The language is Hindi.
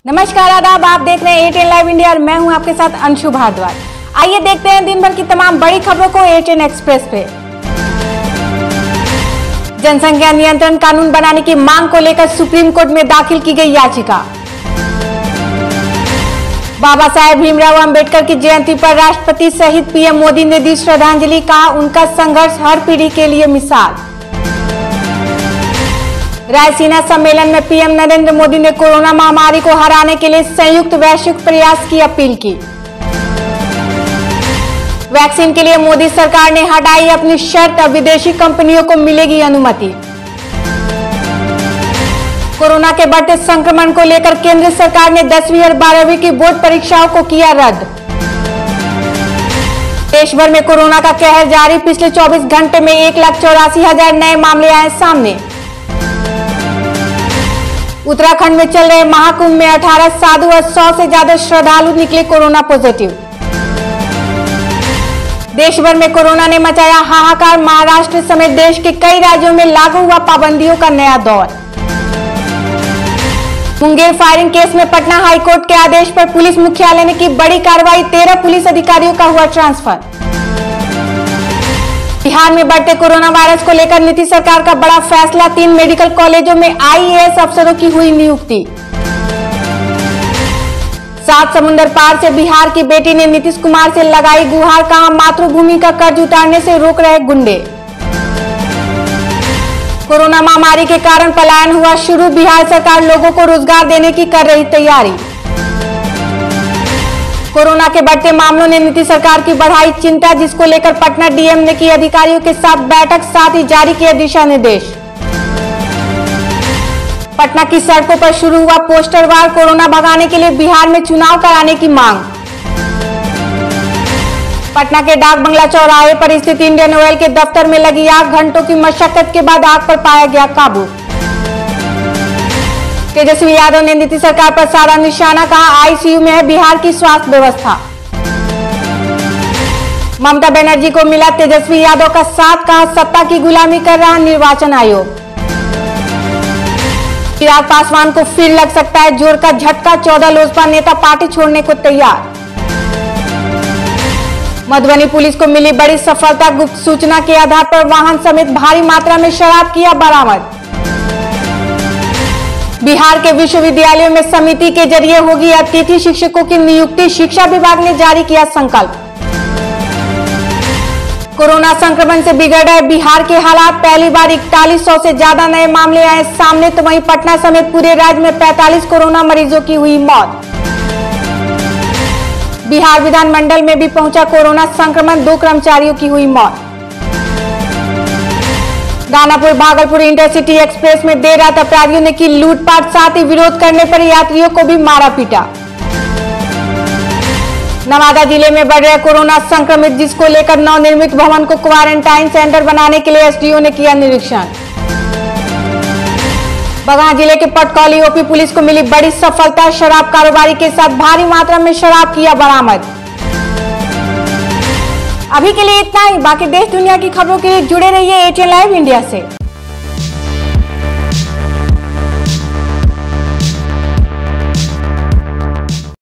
नमस्कार, आदाब। आप देख रहे हैं एटीएन लाइव इंडिया और मैं हूं आपके साथ अंशु भारद्वाज। आइए देखते हैं दिन भर की तमाम बड़ी खबरों को एटीएन एक्सप्रेस पे। जनसंख्या नियंत्रण कानून बनाने की मांग को लेकर सुप्रीम कोर्ट में दाखिल की गई याचिका। बाबा साहेब भीमराव अंबेडकर की जयंती पर राष्ट्रपति सहित पीएम मोदी ने दी श्रद्धांजलि। कहा, उनका संघर्ष हर पीढ़ी के लिए मिसाल। रायसीना सम्मेलन में पीएम नरेंद्र मोदी ने कोरोना महामारी को हराने के लिए संयुक्त वैश्विक प्रयास की अपील की। वैक्सीन के लिए मोदी सरकार ने हटाई अपनी शर्त, अब विदेशी कंपनियों को मिलेगी अनुमति। कोरोना के बढ़ते संक्रमण को लेकर केंद्र सरकार ने 10वीं और 12वीं की बोर्ड परीक्षाओं को किया रद्द। देश भर में कोरोना का कहर जारी। पिछले 24 घंटे में 1,84,000 नए मामले आए सामने। उत्तराखंड में चल रहे महाकुंभ में 18 साधु और 100 से ज्यादा श्रद्धालु निकले कोरोना पॉजिटिव। देश भर में कोरोना ने मचाया हाहाकार। महाराष्ट्र समेत देश के कई राज्यों में लागू हुआ पाबंदियों का नया दौर। मुंगेर फायरिंग केस में पटना हाईकोर्ट के आदेश पर पुलिस मुख्यालय ने की बड़ी कार्रवाई। 13 पुलिस अधिकारियों का हुआ ट्रांसफर। बिहार में बढ़ते कोरोना वायरस को लेकर नीतीश सरकार का बड़ा फैसला। 3 मेडिकल कॉलेजों में आईएएस अफसरों की हुई नियुक्ति। 7 समुंदर पार से बिहार की बेटी ने नीतीश कुमार से लगाई गुहार। कहा, मातृभूमि का कर्ज उतारने से रोक रहे गुंडे। कोरोना महामारी के कारण पलायन हुआ शुरू। बिहार सरकार लोगों को रोजगार देने की कर रही तैयारी। कोरोना के बढ़ते मामलों ने नीतीश सरकार की बढ़ाई चिंता, जिसको लेकर पटना डीएम ने की अधिकारियों के साथ बैठक, साथ ही जारी किए दिशा निर्देश। पटना की सड़कों पर शुरू हुआ पोस्टर वार। कोरोना भगाने के लिए बिहार में चुनाव कराने की मांग। पटना के डाक बंगला चौराहे पर स्थित इंडियन ऑयल के दफ्तर में लगी आग। घंटों की मशक्कत के बाद आग पर पाया गया काबू। तेजस्वी यादव ने नीतीश सरकार पर साधा निशाना। कहा, आईसीयू में है बिहार की स्वास्थ्य व्यवस्था। ममता बनर्जी को मिला तेजस्वी यादव का साथ। कहा, सत्ता की गुलामी कर रहा निर्वाचन आयोग। चिराग पासवान को फिर लग सकता है जोर का झटका। 14 लोजपा नेता पार्टी छोड़ने को तैयार। मधुबनी पुलिस को मिली बड़ी सफलता। गुप्त सूचना के आधार पर वाहन समेत भारी मात्रा में शराब किया बरामद। बिहार के विश्वविद्यालयों में समिति के जरिए होगी अतिथि शिक्षकों की नियुक्ति। शिक्षा विभाग ने जारी किया संकल्प। कोरोना संक्रमण से बिगड़ रहे बिहार के हालात। पहली बार 4100 से ज्यादा नए मामले आए सामने, तो वहीं पटना समेत पूरे राज्य में 45 कोरोना मरीजों की हुई मौत। बिहार विधानमंडल में भी पहुंचा कोरोना संक्रमण। 2 कर्मचारियों की हुई मौत। दानापुर भागलपुर इंटरसिटी एक्सप्रेस में देर रात अपराधियों ने की लूटपाट, साथ ही विरोध करने पर यात्रियों को भी मारा पीटा। नवादा जिले में बढ़ रहे कोरोना संक्रमित, जिसको लेकर नवनिर्मित भवन को क्वारंटाइन सेंटर बनाने के लिए एसडीओ ने किया निरीक्षण। बगहा जिले के पटकौली ओपी पुलिस को मिली बड़ी सफलता। शराब कारोबारी के साथ भारी मात्रा में शराब किया बरामद। अभी के लिए इतना ही। बाकी देश दुनिया की खबरों के लिए जुड़े रहिए एटीएन लाइव इंडिया से।